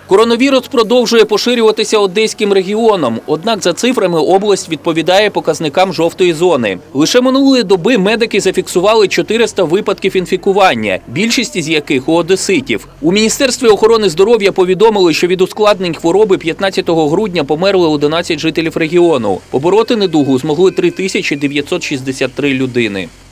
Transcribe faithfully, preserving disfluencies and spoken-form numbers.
Коронавірус продовжує поширюватися Одеським регіоном, однак за цифрами область відповідає показникам жовтої зони. Лише минулої доби медики зафіксували чотириста випадків інфікування, більшість із яких у одеситів. У Міністерстві охорони здоров'я повідомили, що від ускладнень хвороби п'ятнадцятого грудня померли одинадцять жителів регіону. Побороти недугу змогли три тисячі дев'ятсот шістдесят три людини.